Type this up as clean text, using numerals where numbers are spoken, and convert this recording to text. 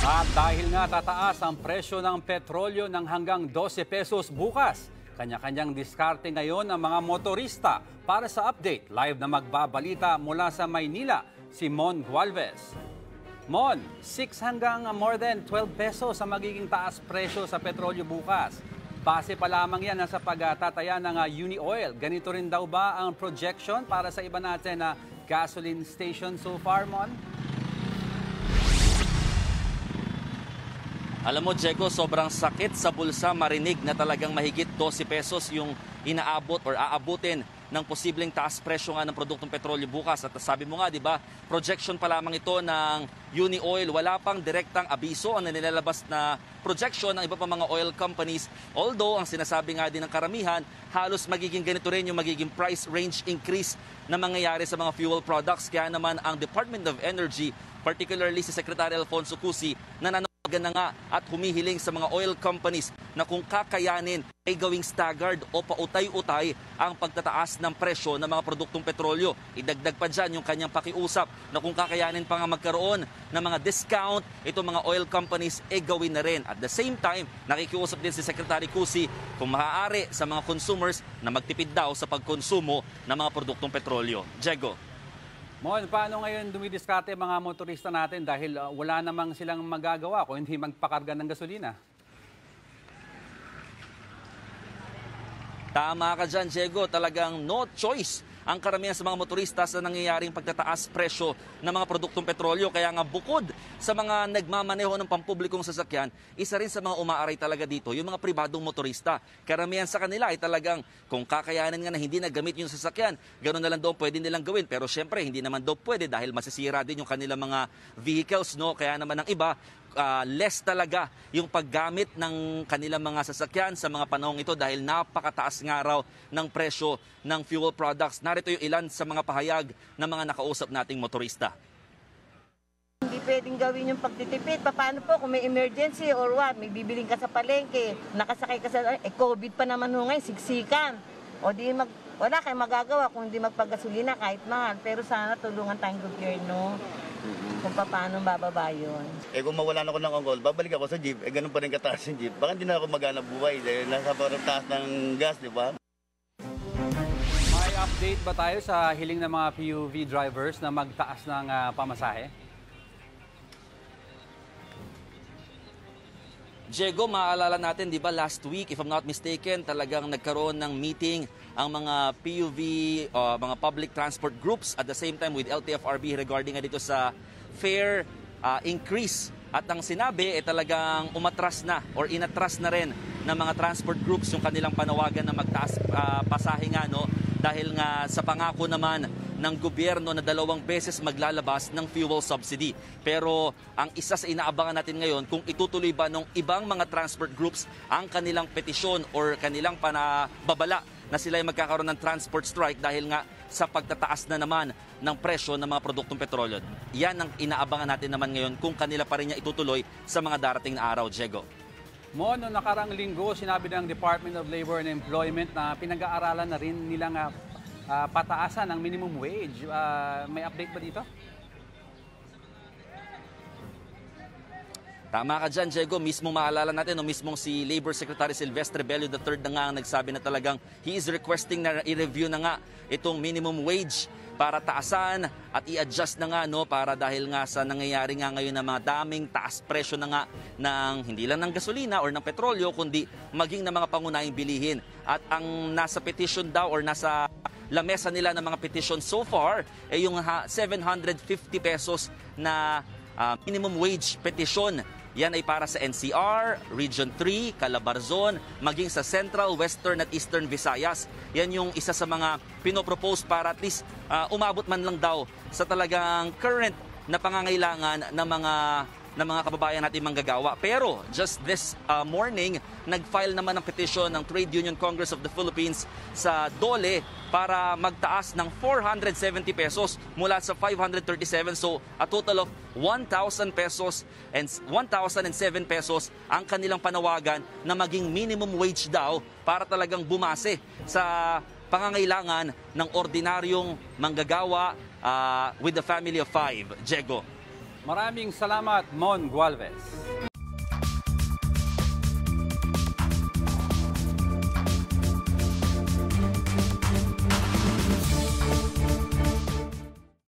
At dahil nga tataas ang presyo ng petrolyo ng hanggang 12 pesos bukas, kanya-kanyang diskarte ngayon ang mga motorista. Para sa update, live na magbabalita mula sa Maynila, si Mon Gualvez. Mon, 6 hanggang more than 12 pesos ang magiging taas presyo sa petrolyo bukas. Base pa lamang yan sa pagtataya ng Uni Oil. Ganito rin daw ba ang projection para sa iba natin na gasoline station so far, Mon? Alam mo, Diego, sobrang sakit sa bulsa marinig na talagang mahigit 12 pesos yung inaabot or aabutin ng posibleng taas presyo nga ng produktong petrolyo bukas. At sabi mo nga, di ba, projection pa lamang ito ng Uni Oil. Wala pang direktang abiso ang nilalabas na projection ng iba pa mga oil companies. Although, ang sinasabi nga din ng karamihan, halos magiging ganito rin yung magiging price range increase na mangyayari sa mga fuel products. Kaya naman ang Department of Energy, particularly si Secretary Alfonso Cusi, na na nga at humihiling sa mga oil companies na kung kakayanin ay gawing staggered o pautay-utay ang pagtataas ng presyo ng mga produktong petrolyo. Idagdag pa dyan yung kanyang pakiusap na kung kakayanin pa nga magkaroon ng mga discount, itong mga oil companies ay gawin na rin. At the same time, nakikiusap din si Secretary Cusi kung maaari sa mga consumers na magtipid daw sa pagkonsumo ng mga produktong petrolyo. Diego. Mon, paano ngayon dumidiskarte mga motorista natin dahil wala namang silang magagawa kung hindi magpakarga ng gasolina? Tama ka dyan, Diego. Talagang no choice ang karamihan sa mga motorista sa nangyayaring pagtataas presyo ng mga produktong petrolyo. Kaya nga bukod sa mga nagmamaneho ng pampublikong sasakyan, isa rin sa mga umaaray talaga dito yung mga pribadong motorista. Karamihan sa kanila ay talagang kung kakayanan nga na hindi nagamit yung sasakyan, gano'n na lang daw pwede nilang gawin. Pero syempre hindi naman daw pwede dahil masisira din yung kanilang mga vehicles, no? Kaya naman ang iba, less talaga yung paggamit ng kanilang mga sasakyan sa mga panahong ito dahil napakataas nga raw ng presyo ng fuel products. Narito yung ilan sa mga pahayag ng mga nakausap nating motorista. Hindi pwedeng gawin yung pagtitipid. Paano po kung may emergency or what? May bibiling ka sa palengke, nakasakay ka sa... COVID pa naman ho ngayon, siksikan. O di wala kayong magagawa kung hindi magpagasolina kahit mahal. Pero sana tulungan tayong gobyerno kung paano bababa yun. Kung mawalan ako ng ongol, babalik ako sa jeep. Ganun pa rin kataas yung jeep. Baka hindi na ako maghanap buhay dahil nasa parang taas ng gas, di ba? May update ba tayo sa hiling ng mga PUV drivers na magtaas ng pamasahe? Diego, maaalala natin, di ba, last week, if I'm not mistaken, talagang nagkaroon ng meeting ang mga PUV, mga public transport groups at the same time with LTFRB regarding dito sa fare increase. At ang sinabi, talagang umatras na or inatras na rin ng mga transport groups yung kanilang panawagan na magtaas pasahe nga, no? Dahil nga sa pangako naman ng gobyerno na 2 beses maglalabas ng fuel subsidy. Pero ang isa sa inaabangan natin ngayon, kung itutuloy ba ng ibang mga transport groups ang kanilang petisyon or kanilang panababala na sila ay magkakaroon ng transport strike dahil nga sa pagtataas na naman ng presyo ng mga produktong petrolyo. Yan ang inaabangan natin naman ngayon kung kanila pa rin niya itutuloy sa mga darating na araw, Diego. Mon, noong nakarang linggo, sinabi ng Department of Labor and Employment na pinag-aaralan na rin nilang pataasan ng minimum wage. May update ba dito? Tama ka dyan, Diego. Mismong maalala natin, mismong si Labor Secretary Silvestre Bello III na nga ang nagsabi na talagang he is requesting na i-review na nga itong minimum wage para taasan at i-adjust na nga, no, para dahil nga sa nangyayari nga ngayon na mga daming taas presyo na nga ng hindi lang ng gasolina or ng petrolyo kundi maging ng mga pangunahing bilihin. At ang nasa petition daw or nasa lamesa nila ng mga petition so far ay yung 750 pesos na minimum wage petition. Yan ay para sa NCR, Region 3, Calabarzon, maging sa Central, Western at Eastern Visayas. Yan yung isa sa mga pinopropose para at least umabot man lang daw sa talagang current na pangangailangan ng mga kababayan natin manggagawa. Pero just this morning, nag-file naman ng petition ng Trade Union Congress of the Philippines sa DOLE para magtaas ng 470 pesos mula sa 537. So a total of 1,000 pesos and 1,007 pesos ang kanilang panawagan na maging minimum wage daw para talagang bumase sa pangangailangan ng ordinaryong manggagawa with the family of 5. Diego. Maraming salamat, Mon Gualvez.